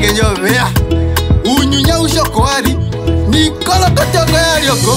Nenge jovea unyunya ushokoari Nikolo koto gari yoko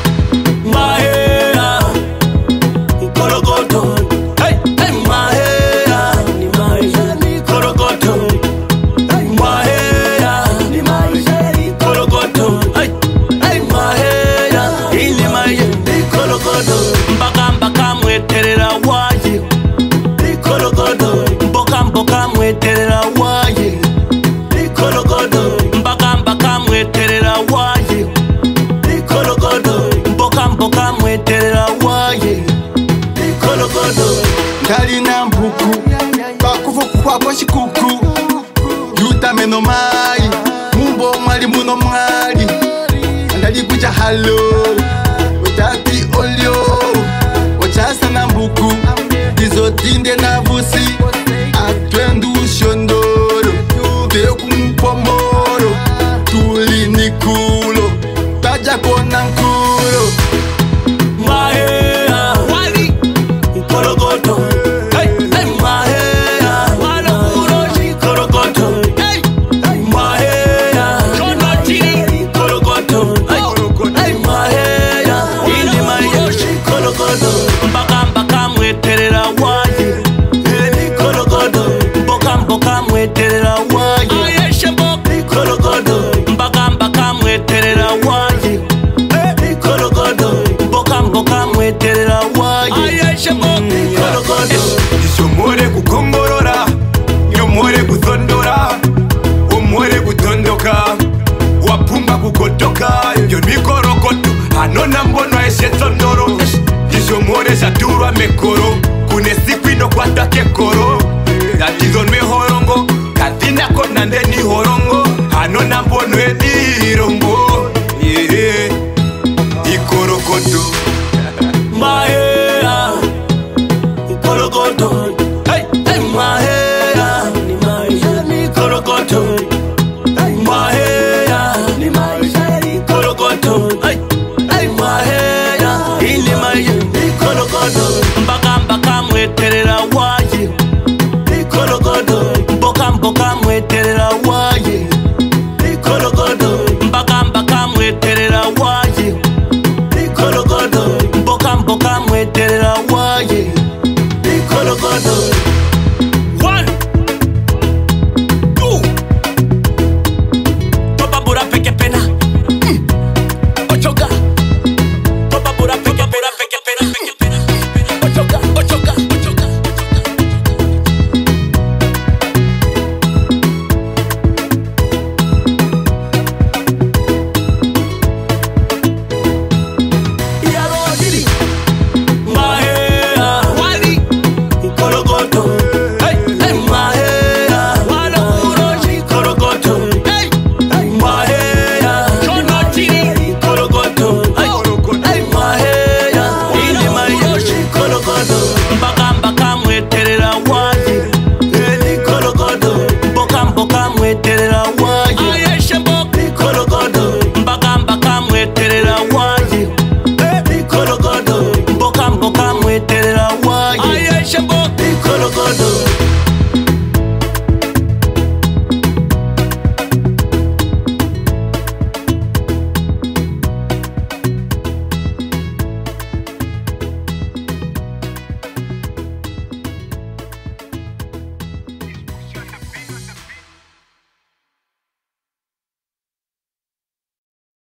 Mahea Nikolo koto Hey, hey, mahea Ni maisha Nikolo koto Hey, mahea Ni maisha Nikolo koto Hey, hey, mahea Ini maisha Nikolo koto Mbaka mweterera waje Nikolo koto Mboka mweterera waje Nikolo koto Mbaka mweterera waje Nikolo koto Mboka mweterera waje Nikolo koto Kali na mbuku Bakufu kwa boshi kuku Yuta meno mai Mumbo mwali muno mwali Andali kuja halo Utati olio Ochasa na mbuku Izo tinde na vusi Atwendu shondoro Teo kumpomoro Tuli nikulo Taja kona nkulo Mahea Wali Nikolo koto Hey, hey, mahea Wala uroshi Nikolo koto Hey, hey, mahea Kono chini Nikolo koto Hey, mahea Ili maisha Nikolo koto Mbaka mweterera waje Nikolo koto Mboka mweterera waje Ayeshe mboka Nikolo koto Mbaka mweterera waje Nikolo koto Mboka mweterera waje Ayeshe mboka Nikolo koto Ishomore kukongorora Nyomore kuzondora Omore kutondoka Wapumba kukotoka Yo nikoro koto Anona mbono eshe sondoro Ishomore shaturwa meko